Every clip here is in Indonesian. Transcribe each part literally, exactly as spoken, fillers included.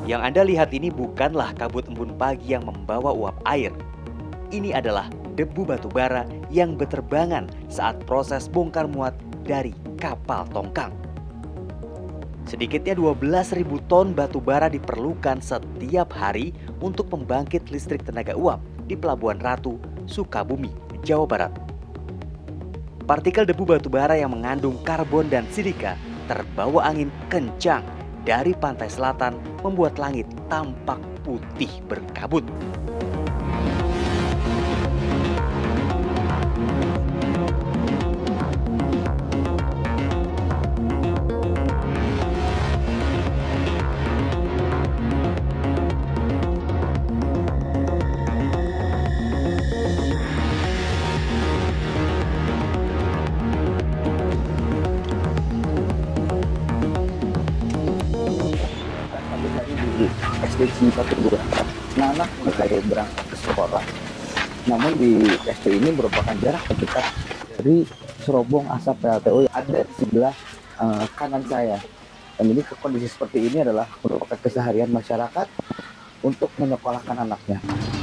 Yang Anda lihat ini bukanlah kabut embun pagi yang membawa uap air. Ini adalah debu batu bara yang berterbangan saat proses bongkar muat dari kapal tongkang. Sedikitnya dua belas ribu ton batu bara diperlukan setiap hari untuk pembangkit listrik tenaga uap di Pelabuhan Ratu, Sukabumi, Jawa Barat. Partikel debu batu bara yang mengandung karbon dan silika terbawa angin kencang dari pantai selatan membuat langit tampak putih berkabut. S D Cipatu dua, anak mulai berangkat ke sekolah. Namun di S D ini merupakan jarak terdekat dari serobong asap P L T U yang ada di sebelah uh, kanan saya. Dan ini kondisi seperti ini adalah merupakan keseharian masyarakat untuk menyekolahkan anaknya.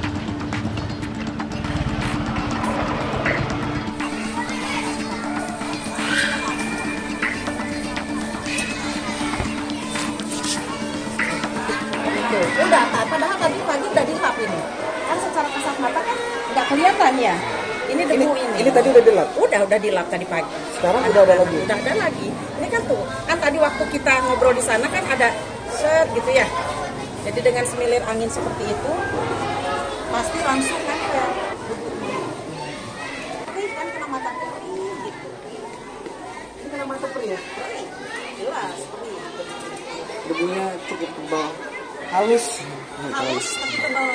Udah, padahal tadi pagi udah dilap ini. Kan secara kasat mata kan nggak kelihatan ya. Ini debu ini. Ini, ini tadi udah dilap? Udah, udah dilap tadi pagi. Sekarang ada, udah ada lagi? Udah ada lagi. Ini kan tuh, kan tadi waktu kita ngobrol di sana kan ada set gitu ya. Jadi dengan semilir angin seperti itu, pasti langsung kan ke tapi kan kena mata perih gitu. Ini kena mata perih ya? Perih, jelas perih. Debunya cukup tebal. Halus, halus tapi tebal.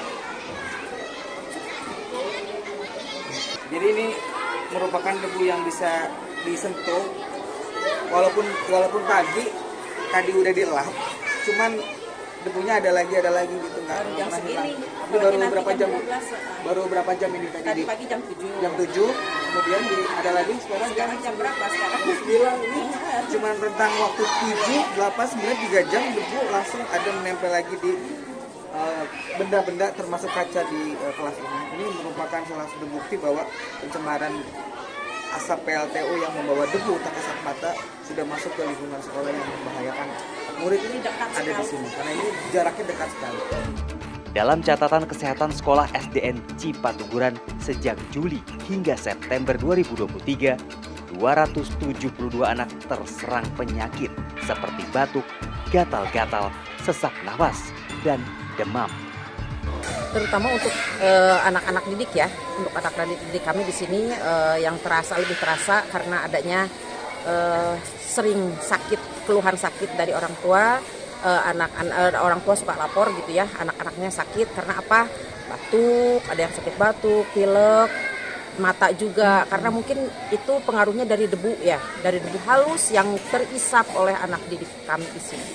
Jadi ini merupakan debu yang bisa disentuh, walaupun walaupun pagi tadi udah dilap, cuman debunya ada lagi ada lagi gitu, nggak Jam pernah hilang. segini. Ini baru Nanti berapa jam? dua belas, Baru berapa jam ini tadi? Tadi di- pagi jam tujuh. Jam tujuh, kemudian di, ada lagi sekarang jam Sekarang jam berapa sekarang? sembilan ini. Cuman rentang waktu tujuh, delapan, sembilan, tiga jam debu langsung ada menempel lagi di uh, benda-benda termasuk kaca di uh, kelas ini. Ini merupakan salah satu bukti bahwa pencemaran asap P L T U yang membawa debu tak kasat mata sudah masuk ke lingkungan sekolah yang membahayakan murid ini ada di sini karena ini jaraknya dekat sekali. Dalam catatan kesehatan sekolah S D N Cipatuguran sejak Juli hingga September dua ribu dua puluh tiga, dua ratus tujuh puluh dua anak terserang penyakit seperti batuk, gatal-gatal, sesak nafas, dan demam. Terutama untuk eh, anak-anak didik ya, untuk anak-anak didik kami di sini eh, yang terasa lebih terasa karena adanya eh, sering sakit, keluhan sakit dari orang tua. Eh, anak an, eh, orang tua suka lapor gitu ya, anak-anaknya sakit karena apa? Batuk, ada yang sakit batuk, pilek, mata juga karena mungkin itu pengaruhnya dari debu ya, dari debu halus yang terisap oleh anak didik kami di sini.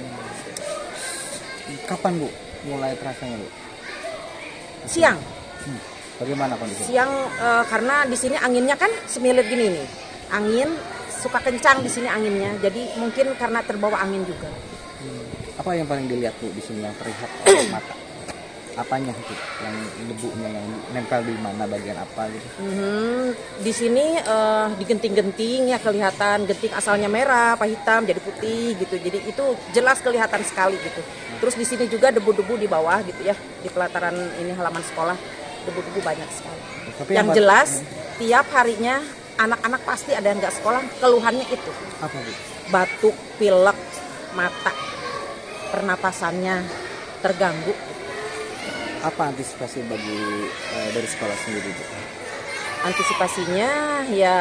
Kapan Bu mulai terasanya Bu? Siang. Hmm. Bagaimana kondisi? Siang e, karena di sini anginnya kan semilir gini nih. Angin suka kencang di sini anginnya. Jadi mungkin karena terbawa angin juga. Hmm. Apa yang paling dilihat Bu di sini yang terlihat oleh mata? Apanya itu? Yang debunya yang nempel di mana bagian apa gitu? Hmm, di sini e, digenting-genting ya kelihatan genting asalnya merah, apa hitam jadi putih gitu. Jadi itu jelas kelihatan sekali gitu. Terus di sini juga debu-debu di bawah gitu ya, di pelataran ini halaman sekolah debu-debu banyak sekali. Tapi yang yang jelas tiap harinya anak-anak pasti ada yang nggak sekolah, keluhannya itu apa Bu? batuk, pilek, mata, pernapasannya terganggu. Apa antisipasi bagi uh, dari sekolah sendiri Bu? Antisipasinya ya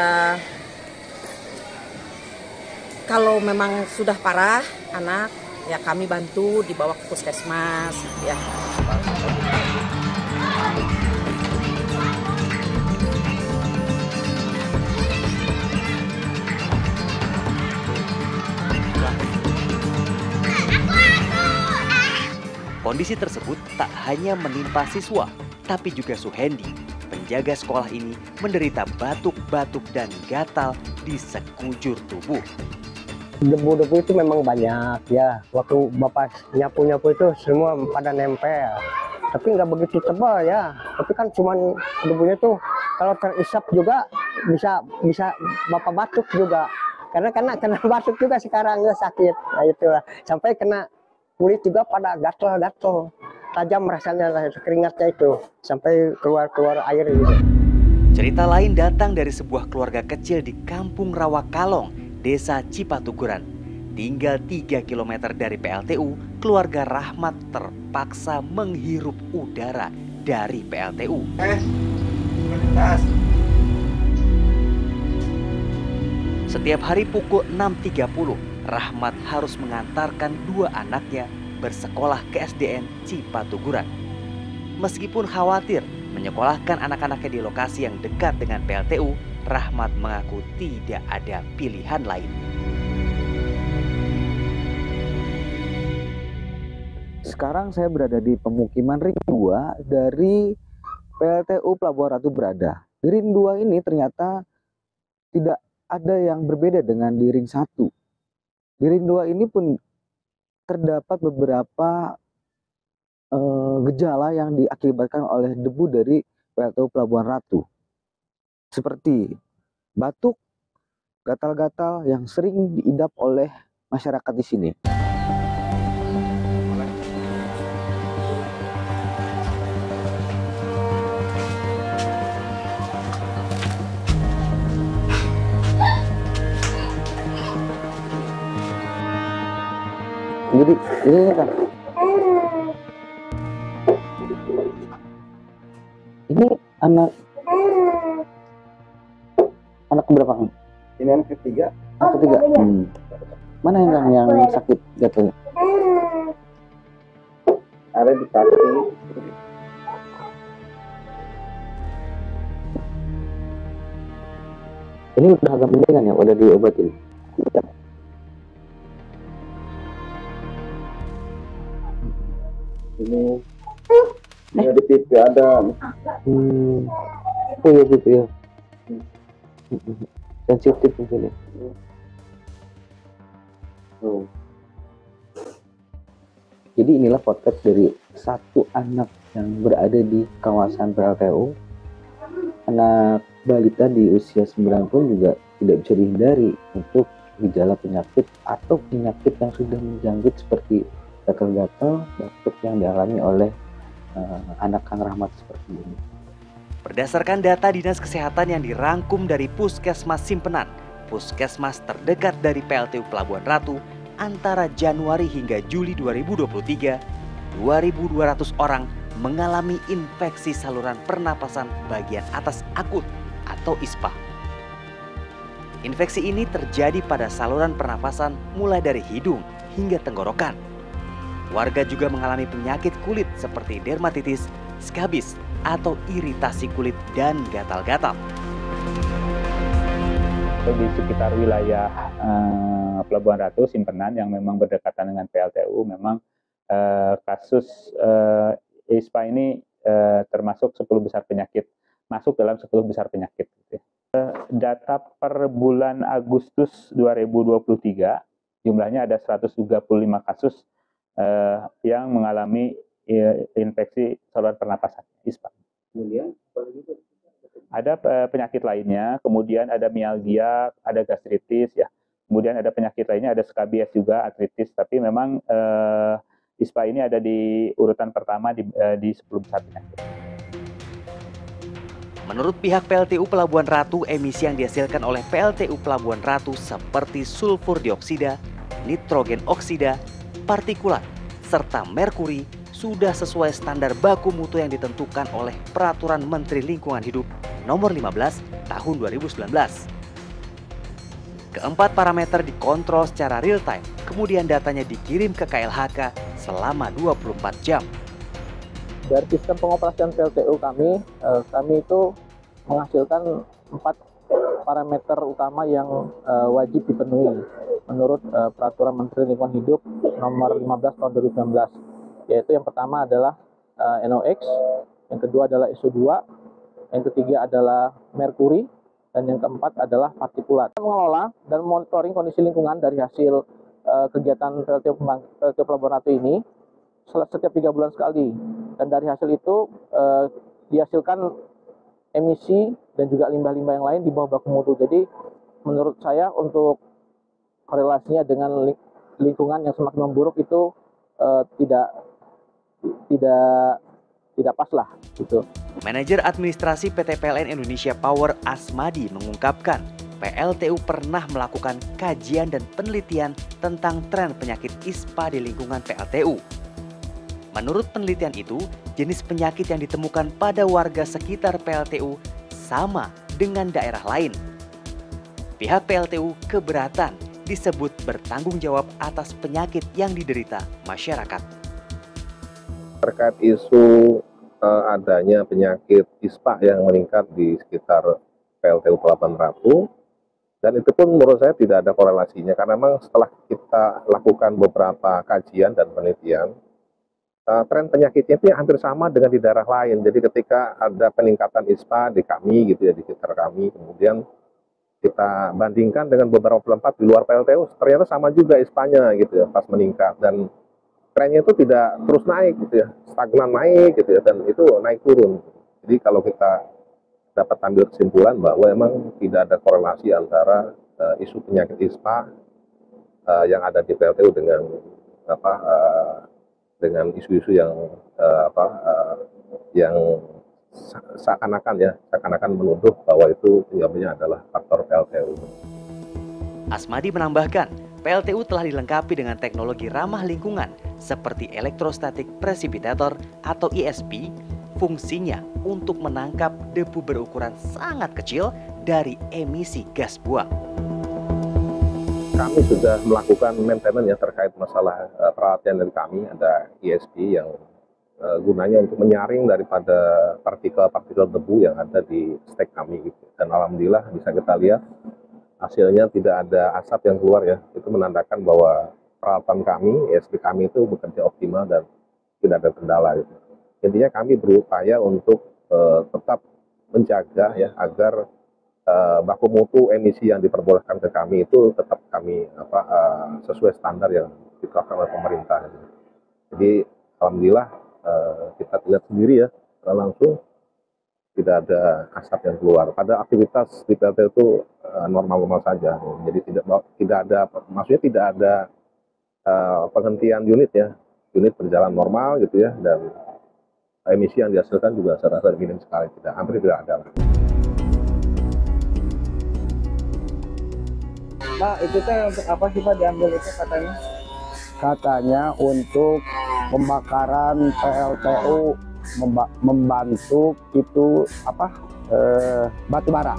kalau memang sudah parah anak ya kami bantu dibawa ke puskesmas ya. Kondisi tersebut tak hanya menimpa siswa, tapi juga Suhendi, penjaga sekolah ini menderita batuk-batuk dan gatal di sekujur tubuh. debu-debu itu memang banyak ya. Waktu bapak nyapu-nyapu itu semua pada nempel. Tapi nggak begitu tebal ya. Tapi kan cuman debunya tuh kalau terisap juga bisa bisa bapak batuk juga. Karena karena kena batuk juga sekarang ya sakit. Ya itulah. Sampai kena kulit juga pada gatel-gatel. Tajam rasanya lah keringatnya itu sampai keluar-keluar air gitu. Cerita lain datang dari sebuah keluarga kecil di Kampung Rawakalong, Desa Cipatuguran. Tinggal tiga kilometer dari P L T U, keluarga Rahmat terpaksa menghirup udara dari P L T U. Eh, melintas. Setiap hari pukul enam tiga puluh, Rahmat harus mengantarkan dua anaknya bersekolah ke S D N Cipatuguran. Meskipun khawatir menyekolahkan anak-anaknya di lokasi yang dekat dengan P L T U, Rahmat mengaku tidak ada pilihan lain. Sekarang saya berada di pemukiman Ring dua dari P L T U Pelabuhan Ratu Berada. Di Ring dua ini ternyata tidak ada yang berbeda dengan di Ring satu. Di Ring dua ini pun terdapat beberapa uh, gejala yang diakibatkan oleh debu dari P L T U Pelabuhan Ratu. Seperti batuk, gatal-gatal yang sering diidap oleh masyarakat di sini. Jadi ini kan ini anak anak berapa kan? Ini anak ketiga. Anak ketiga. Hmm. Mana yang yang sakit jatuhnya? Ada di kaki. Ini udah agak mendingan ya, udah diobatin. Ini ini di pipi ada. Hmm. Oh ya gitu ya. Sensitif mungkin ya. Oh. Jadi inilah potret dari satu anak yang berada di kawasan P L T U. Anak balita di usia sembilan pun juga tidak bisa dihindari untuk gejala penyakit atau penyakit yang sudah menjangkit seperti gatal-gatal, batuk yang dialami oleh uh, anak Kang Rahmat seperti ini. Berdasarkan data Dinas Kesehatan yang dirangkum dari Puskesmas Simpenan, puskesmas terdekat dari P L T U Pelabuhan Ratu, antara Januari hingga Juli dua ribu dua puluh tiga, dua ribu dua ratus orang mengalami infeksi saluran pernapasan bagian atas akut atau I S P A. Infeksi ini terjadi pada saluran pernapasan mulai dari hidung hingga tenggorokan. Warga juga mengalami penyakit kulit seperti dermatitis, skabis, atau iritasi kulit dan gatal-gatal. Di sekitar wilayah uh, Pelabuhan Ratu, Simpenan yang memang berdekatan dengan P L T U, memang uh, kasus uh, I S P A ini uh, termasuk sepuluh besar penyakit, masuk dalam sepuluh besar penyakit. Gitu ya. Uh, data per bulan Agustus dua ribu dua puluh tiga, jumlahnya ada seratus tiga puluh lima kasus uh, yang mengalami uh, infeksi saluran pernapasan I S P A. Kemudian ada penyakit lainnya, kemudian ada mialgia, ada gastritis ya. Kemudian ada penyakit lainnya, ada skabies juga, artritis, tapi memang eh, I S P A ini ada di urutan pertama di, eh, di sepuluh besar penyakit. Menurut pihak P L T U Pelabuhan Ratu, emisi yang dihasilkan oleh P L T U Pelabuhan Ratu seperti sulfur dioksida, nitrogen oksida, partikulat, serta merkuri sudah sesuai standar baku mutu yang ditentukan oleh Peraturan Menteri Lingkungan Hidup Nomor lima belas Tahun dua ribu sembilan belas. Keempat parameter dikontrol secara real time, kemudian datanya dikirim ke K L H K selama dua puluh empat jam. Dari sistem pengoperasian P L T U kami, eh, kami itu menghasilkan empat parameter utama yang eh, wajib dipenuhi menurut eh, Peraturan Menteri Lingkungan Hidup Nomor lima belas Tahun dua ribu sembilan belas. Yaitu yang pertama adalah uh, N O X, yang kedua adalah S O dua, yang ketiga adalah merkuri, dan yang keempat adalah partikulat. Mengelola dan monitoring kondisi lingkungan dari hasil uh, kegiatan P L T U, P L T U Pelabuhan Ratu ini setiap tiga bulan sekali, dan dari hasil itu uh, dihasilkan emisi dan juga limbah-limbah yang lain di bawah baku mutu. Jadi menurut saya untuk korelasinya dengan lingkungan yang semakin memburuk itu uh, tidak tidak tidak pas lah gitu. Manajer Administrasi P T P L N Indonesia Power Asmadi mengungkapkan P L T U pernah melakukan kajian dan penelitian tentang tren penyakit I S P A di lingkungan P L T U. Menurut penelitian itu, jenis penyakit yang ditemukan pada warga sekitar P L T U sama dengan daerah lain. Pihak P L T U keberatan disebut bertanggung jawab atas penyakit yang diderita masyarakat. Terkait isu uh, adanya penyakit I S P A yang meningkat di sekitar P L T U Pelabuhan Ratu, dan itu pun menurut saya tidak ada korelasinya, karena memang setelah kita lakukan beberapa kajian dan penelitian, uh, tren penyakitnya itu hampir sama dengan di daerah lain. Jadi ketika ada peningkatan I S P A di kami gitu ya, di sekitar kami, kemudian kita bandingkan dengan beberapa tempat di luar P L T U, ternyata sama juga I S P A-nya gitu ya pas meningkat, dan trennya itu tidak terus naik gitu ya, stagnan naik gitu ya, dan itu naik turun. Jadi kalau kita dapat ambil kesimpulan bahwa memang tidak ada korelasi antara uh, isu penyakit I S P A uh, yang ada di P L T U dengan apa uh, dengan isu-isu yang uh, apa uh, yang seakan-akan ya seakan-akan menuduh bahwa itu penyebabnya adalah faktor P L T U. Asmadi menambahkan, P L T U telah dilengkapi dengan teknologi ramah lingkungan seperti Electrostatic Precipitator atau E S P. Fungsinya untuk menangkap debu berukuran sangat kecil dari emisi gas buang. Kami sudah melakukan maintenance ya terkait masalah uh, peralatan dari kami, ada E S P yang uh, gunanya untuk menyaring daripada partikel-partikel debu yang ada di stek kami gitu. Dan alhamdulillah bisa kita lihat hasilnya tidak ada asap yang keluar ya. Itu menandakan bahwa peralatan kami, E S P kami itu bekerja optimal dan tidak ada kendala gitu. Intinya kami berupaya untuk uh, tetap menjaga ya agar uh, baku mutu emisi yang diperbolehkan ke kami itu tetap kami apa uh, sesuai standar yang ditetapkan oleh pemerintah. Jadi alhamdulillah uh, kita lihat sendiri ya langsung tidak ada asap yang keluar. Pada aktivitas di P L T U itu normal-normal uh, saja. Jadi tidak tidak ada maksudnya tidak ada uh, penghentian unit ya. Unit berjalan normal gitu ya, dan emisi yang dihasilkan juga saya rasa minim sekali, tidak hampir tidak ada. Pak, itu teh untuk apa sih Pak diambil itu katanya? Katanya untuk pembakaran P L T U, membantu itu apa eh, batu bara.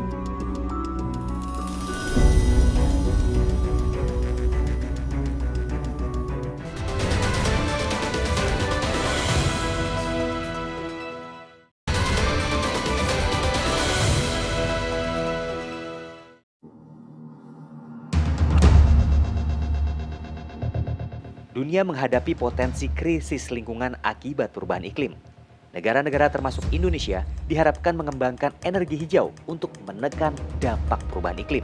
Dunia menghadapi potensi krisis lingkungan akibat perubahan iklim. Negara-negara termasuk Indonesia diharapkan mengembangkan energi hijau untuk menekan dampak perubahan iklim.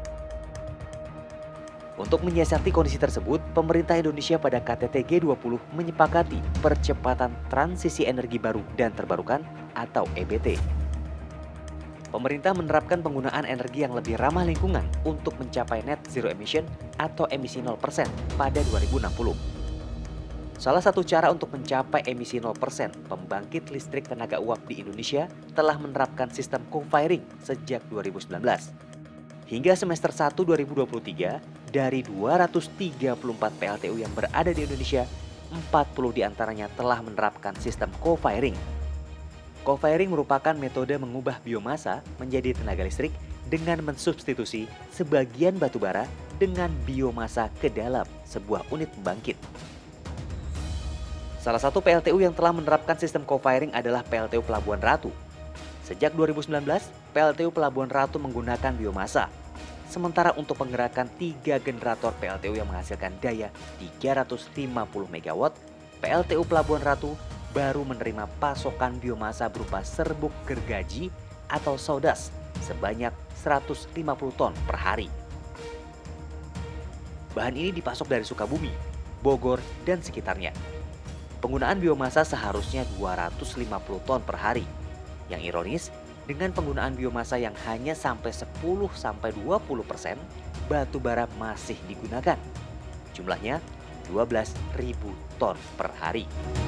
Untuk menyiasati kondisi tersebut, pemerintah Indonesia pada K T T G dua puluh menyepakati percepatan transisi energi baru dan terbarukan atau E B T. Pemerintah menerapkan penggunaan energi yang lebih ramah lingkungan untuk mencapai net zero emission atau emisi nol persen pada dua ribu enam puluh. Salah satu cara untuk mencapai emisi nol persen pembangkit listrik tenaga uap di Indonesia telah menerapkan sistem co-firing sejak dua ribu sembilan belas. Hingga semester satu dua ribu dua puluh tiga, dari dua ratus tiga puluh empat P L T U yang berada di Indonesia, empat puluh diantaranya telah menerapkan sistem co-firing. Co-firing merupakan metode mengubah biomasa menjadi tenaga listrik dengan mensubstitusi sebagian batu bara dengan biomasa ke dalam sebuah unit pembangkit. Salah satu P L T U yang telah menerapkan sistem co-firing adalah P L T U Pelabuhan Ratu. Sejak dua ribu sembilan belas, P L T U Pelabuhan Ratu menggunakan biomasa. Sementara untuk penggerakan tiga generator P L T U yang menghasilkan daya tiga ratus lima puluh megawatt, P L T U Pelabuhan Ratu baru menerima pasokan biomasa berupa serbuk gergaji atau sawdust sebanyak seratus lima puluh ton per hari. Bahan ini dipasok dari Sukabumi, Bogor, dan sekitarnya. Penggunaan biomasa seharusnya dua ratus lima puluh ton per hari. Yang ironis, dengan penggunaan biomasa yang hanya sampai sepuluh sampai dua puluh persen, batu bara masih digunakan. Jumlahnya dua belas ribu ton per hari.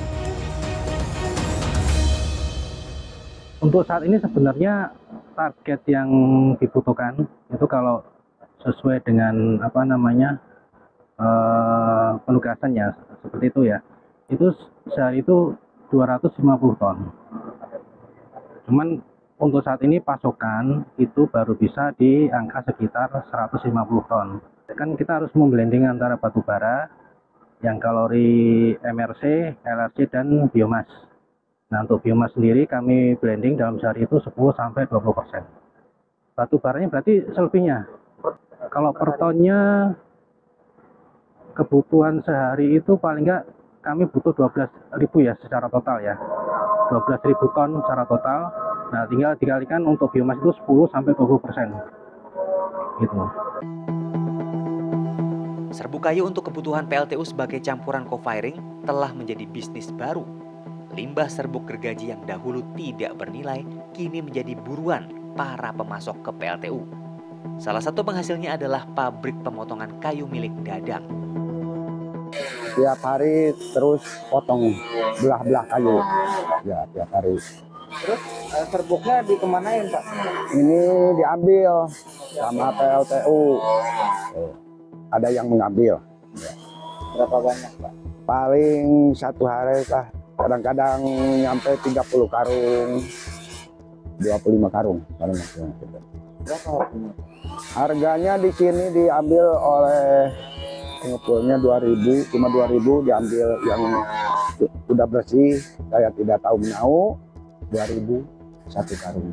Untuk saat ini sebenarnya target yang dibutuhkan itu kalau sesuai dengan apa namanya eh, penugasannya seperti itu ya, itu sehari itu dua ratus lima puluh ton. Cuman untuk saat ini pasokan itu baru bisa di angka sekitar seratus lima puluh ton. Kan kita harus memblending antara batu bara yang kalori M R C, L R C, dan biomas. Nah, untuk biomas sendiri kami blending dalam sehari itu sepuluh sampai dua puluh persen. Batu baranya berarti selebihnya. Kalau per tonnya kebutuhan sehari itu paling enggak kami butuh dua belas ribu ya secara total ya. dua belas ribu ton secara total. Nah, tinggal dikalikan untuk biomas itu sepuluh sampai dua puluh persen. Gitu. Serbuk kayu untuk kebutuhan P L T U sebagai campuran co-firing telah menjadi bisnis baru. Limbah serbuk gergaji yang dahulu tidak bernilai kini menjadi buruan para pemasok ke P L T U. Salah satu penghasilnya adalah pabrik pemotongan kayu milik Dadang. Tiap hari terus potong belah-belah kayu. Ya, tiap hari. Terus eh, serbuknya dikemanain Pak? Ini diambil sama P L T U. Oh, ada yang mengambil. Ya. Berapa banyak Pak? Paling satu hari lah. Kadang-kadang nyampe tiga puluh karung, dua puluh lima karung. Berapa harganya? Harganya di sini diambil oleh pengepulnya dua ribu, cuma dua ribu diambil yang udah bersih, saya tidak tahu menau, dua ribu satu karung.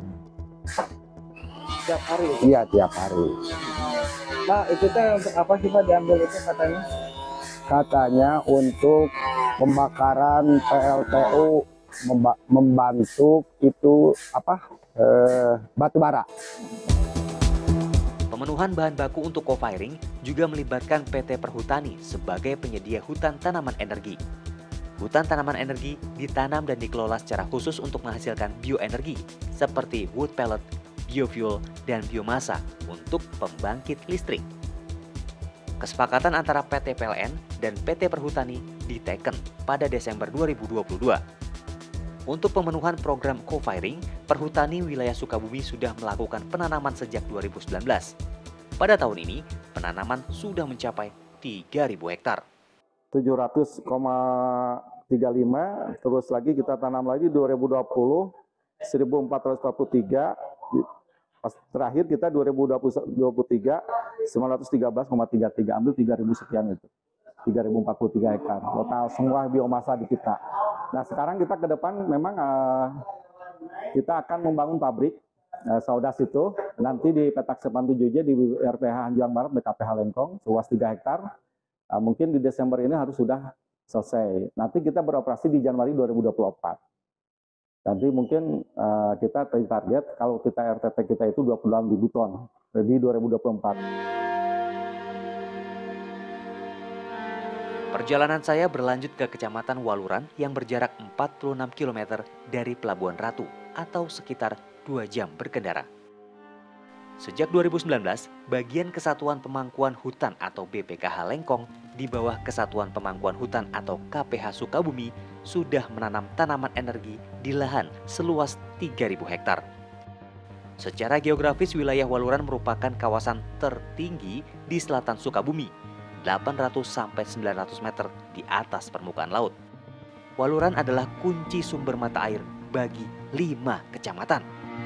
Tiap hari? Iya, tiap hari. Pak, itu teh untuk apa sih Pak diambil itu katanya? Katanya untuk pembakaran P L T U, memba membantu itu apa eh, batu bara. Pemenuhan bahan baku untuk co-firing juga melibatkan P T Perhutani sebagai penyedia hutan tanaman energi. Hutan tanaman energi ditanam dan dikelola secara khusus untuk menghasilkan bioenergi seperti wood pellet, biofuel, dan biomasa untuk pembangkit listrik. Kesepakatan antara P T P L N dan P T Perhutani diteken pada Desember dua ribu dua puluh dua. Untuk pemenuhan program co-firing, Perhutani wilayah Sukabumi sudah melakukan penanaman sejak dua ribu sembilan belas. Pada tahun ini, penanaman sudah mencapai tiga ribu hektar. tujuh ratus koma tiga lima, terus lagi kita tanam lagi dua ribu dua puluh, seribu empat ratus empat puluh tiga. Pas terakhir kita dua ribu dua puluh tiga, sembilan ratus tiga belas koma tiga tiga, ambil tiga ribu sekian itu. tiga ribu empat puluh tiga hektar. Total semua biomasa di kita. Nah, sekarang kita ke depan memang uh, kita akan membangun pabrik uh, Saudas itu nanti di petak Sepan tujuh J di R P H Hanjuang Barat B K P H Lengkong seluas tiga hektar. Uh, mungkin di Desember ini harus sudah selesai. Nanti kita beroperasi di Januari dua ribu dua puluh empat. Nanti mungkin uh, kita target kalau kita R T P kita itu dua puluh enam ribu ton di dua ribu dua puluh empat. Perjalanan saya berlanjut ke Kecamatan Waluran yang berjarak empat puluh enam kilometer dari Pelabuhan Ratu atau sekitar dua jam berkendara. Sejak dua ribu sembilan belas, bagian Kesatuan Pemangkuan Hutan atau B P K H Lengkong di bawah Kesatuan Pemangkuan Hutan atau K P H Sukabumi sudah menanam tanaman energi di lahan seluas tiga ribu hektar. Secara geografis, wilayah Waluran merupakan kawasan tertinggi di selatan Sukabumi, delapan ratus sampai sembilan ratus meter di atas permukaan laut. Waluran adalah kunci sumber mata air bagi lima kecamatan.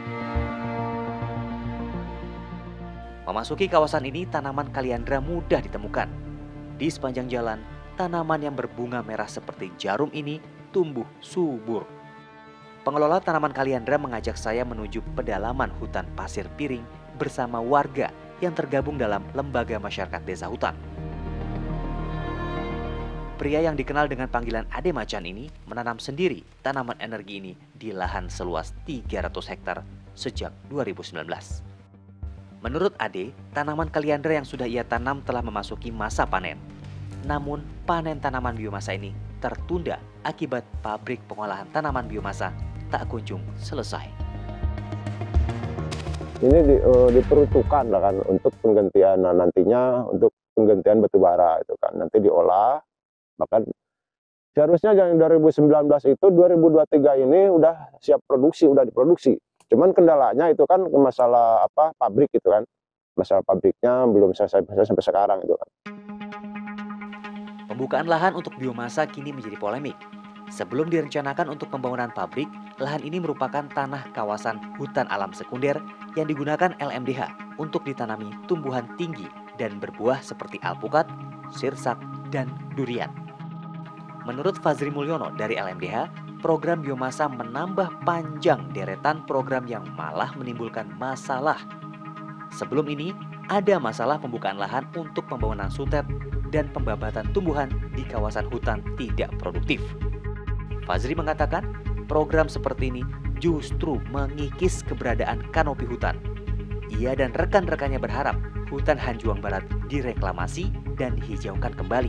Memasuki kawasan ini, tanaman kaliandra mudah ditemukan. Di sepanjang jalan, tanaman yang berbunga merah seperti jarum ini tumbuh subur. Pengelola tanaman kaliandra mengajak saya menuju pedalaman hutan Pasir Piring bersama warga yang tergabung dalam Lembaga Masyarakat Desa Hutan. Pria yang dikenal dengan panggilan Ade Macan ini menanam sendiri tanaman energi ini di lahan seluas tiga ratus hektar sejak dua ribu sembilan belas. Menurut Ade, tanaman kaliandra yang sudah ia tanam telah memasuki masa panen. Namun, panen tanaman biomasa ini tertunda akibat pabrik pengolahan tanaman biomasa tak kunjung selesai. Ini di, uh, diperuntukkan lah kan untuk penggantian, nah, nantinya untuk penggantian batu bara itu kan nanti diolah, bahkan seharusnya yang dua ribu sembilan belas itu dua ribu dua puluh tiga ini udah siap produksi, udah diproduksi. Cuman kendalanya itu kan masalah apa pabrik itu kan, masalah pabriknya belum selesai sampai sekarang itu kan. Pembukaan lahan untuk biomasa kini menjadi polemik. Sebelum direncanakan untuk pembangunan pabrik, lahan ini merupakan tanah kawasan hutan alam sekunder yang digunakan L M D H untuk ditanami tumbuhan tinggi dan berbuah seperti alpukat, sirsak, dan durian. Menurut Fazri Mulyono dari L M D H, program biomasa menambah panjang deretan program yang malah menimbulkan masalah. Sebelum ini, ada masalah pembukaan lahan untuk pembangunan sutet dan pembabatan tumbuhan di kawasan hutan tidak produktif. Fazri mengatakan, program seperti ini justru mengikis keberadaan kanopi hutan. Ia dan rekan-rekannya berharap hutan Hanjuang Barat direklamasi dan dihijaukan kembali.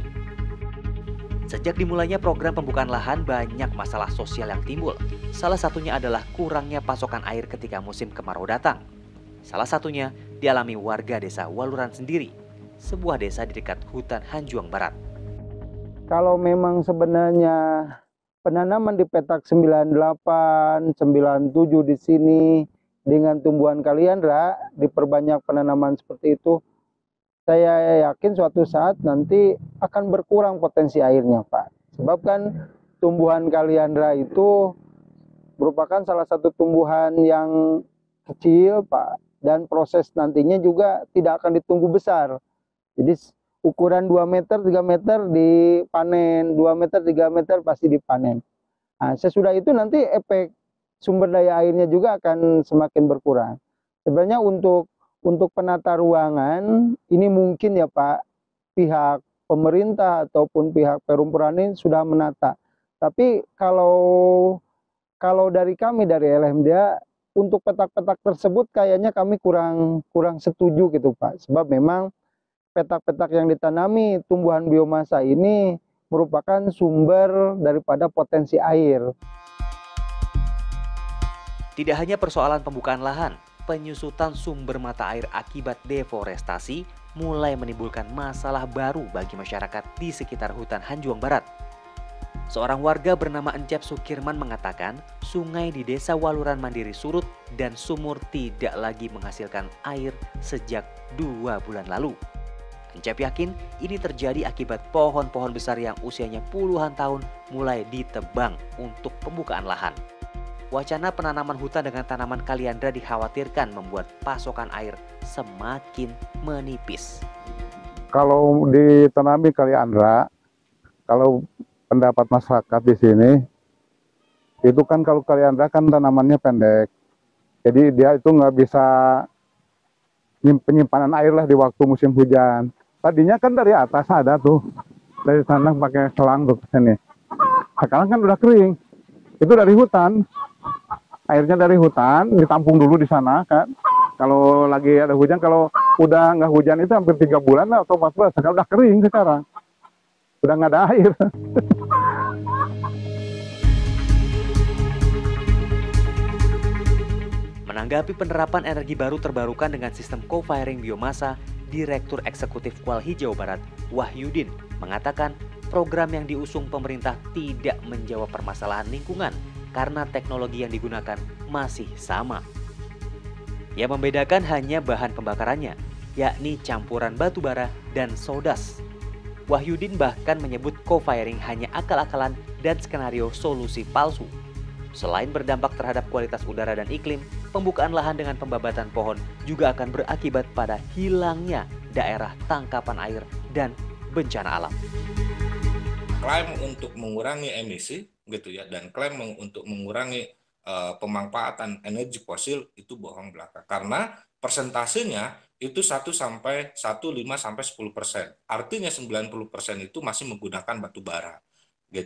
Sejak dimulainya program pembukaan lahan, banyak masalah sosial yang timbul. Salah satunya adalah kurangnya pasokan air ketika musim kemarau datang. Salah satunya dialami warga desa Waluran sendiri, sebuah desa di dekat hutan Hanjuang Barat. Kalau memang sebenarnya penanaman di petak sembilan puluh delapan, sembilan puluh tujuh di sini dengan tumbuhan kaliandra diperbanyak penanaman seperti itu, saya yakin suatu saat nanti akan berkurang potensi airnya, Pak. Sebab kan tumbuhan kaliandra itu merupakan salah satu tumbuhan yang kecil, Pak, dan proses nantinya juga tidak akan ditunggu besar. Jadi ukuran dua meter, tiga meter dipanen, dua meter, tiga meter pasti dipanen. Nah, sesudah itu nanti efek sumber daya airnya juga akan semakin berkurang. Sebenarnya untuk untuk penata ruangan, ini mungkin ya Pak, pihak pemerintah ataupun pihak Perum Purani sudah menata. Tapi kalau kalau dari kami, dari L M D A, untuk petak-petak tersebut kayaknya kami kurang kurang setuju gitu Pak. Sebab memang petak-petak yang ditanami tumbuhan biomasa ini merupakan sumber daripada potensi air. Tidak hanya persoalan pembukaan lahan, penyusutan sumber mata air akibat deforestasi mulai menimbulkan masalah baru bagi masyarakat di sekitar hutan Hanjuang Barat. Seorang warga bernama Encep Sukirman mengatakan sungai di desa Waluran Mandiri surut dan sumur tidak lagi menghasilkan air sejak dua bulan lalu. Encep yakin ini terjadi akibat pohon-pohon besar yang usianya puluhan tahun mulai ditebang untuk pembukaan lahan. Wacana penanaman hutan dengan tanaman kaliandra dikhawatirkan membuat pasokan air semakin menipis. Kalau ditanami kaliandra, kalau pendapat masyarakat di sini, itu kan kalau kaliandra kan tanamannya pendek. Jadi dia itu nggak bisa penyimpanan air lah di waktu musim hujan. Tadinya kan dari atas ada tuh, dari sana pakai selang tuh ke sini. Sekarang kan udah kering, itu dari hutan. Airnya dari hutan, ditampung dulu di sana kan. Kalau lagi ada hujan, kalau udah nggak hujan itu hampir tiga bulan lah atau empat bulan. Sekarang udah kering sekarang, udah nggak ada air. Menanggapi penerapan energi baru terbarukan dengan sistem co-firing biomasa, Direktur Eksekutif Kual Hijau Barat, Wahyudin, mengatakan program yang diusung pemerintah tidak menjawab permasalahan lingkungan karena teknologi yang digunakan masih sama. Yang membedakan hanya bahan pembakarannya, yakni campuran batu bara dan sodas. Wahyudin bahkan menyebut co-firing hanya akal-akalan dan skenario solusi palsu. Selain berdampak terhadap kualitas udara dan iklim, pembukaan lahan dengan pembabatan pohon juga akan berakibat pada hilangnya daerah tangkapan air dan bencana alam. Klaim untuk mengurangi emisi gitu ya, dan klaim meng, untuk mengurangi uh, pemanfaatan energi fosil itu bohong belaka, karena persentasenya itu satu sampai satu koma lima sampai sepuluh persen. Artinya sembilan puluh persen itu masih menggunakan batu bara gitu.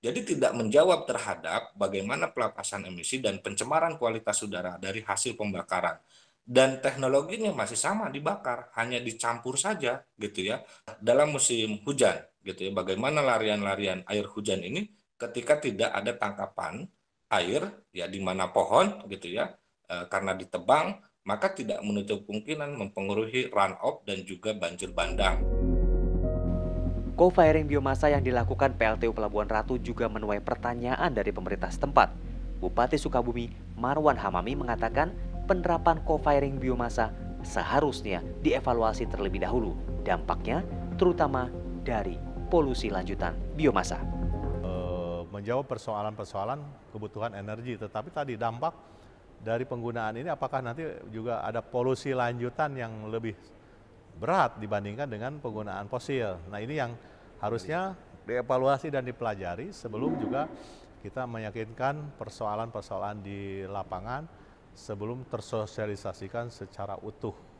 Jadi tidak menjawab terhadap bagaimana pelepasan emisi dan pencemaran kualitas udara dari hasil pembakaran. Dan teknologinya masih sama, dibakar, hanya dicampur saja gitu ya. Dalam musim hujan gitu ya, bagaimana larian-larian air hujan ini ketika tidak ada tangkapan air ya di mana pohon gitu ya, e, karena ditebang, maka tidak menutup kemungkinan mempengaruhi runoff dan juga banjir bandang. Co-firing biomasa yang dilakukan P L T U Pelabuhan Ratu juga menuai pertanyaan dari pemerintah setempat. Bupati Sukabumi Marwan Hamami mengatakan penerapan co-firing biomasa seharusnya dievaluasi terlebih dahulu dampaknya, terutama dari polusi lanjutan biomasa. E, menjawab persoalan-persoalan kebutuhan energi, tetapi tadi dampak dari penggunaan ini apakah nanti juga ada polusi lanjutan yang lebih berat dibandingkan dengan penggunaan fosil. Nah ini yang harusnya dievaluasi dan dipelajari sebelum juga kita meyakinkan persoalan-persoalan di lapangan sebelum tersosialisasikan secara utuh.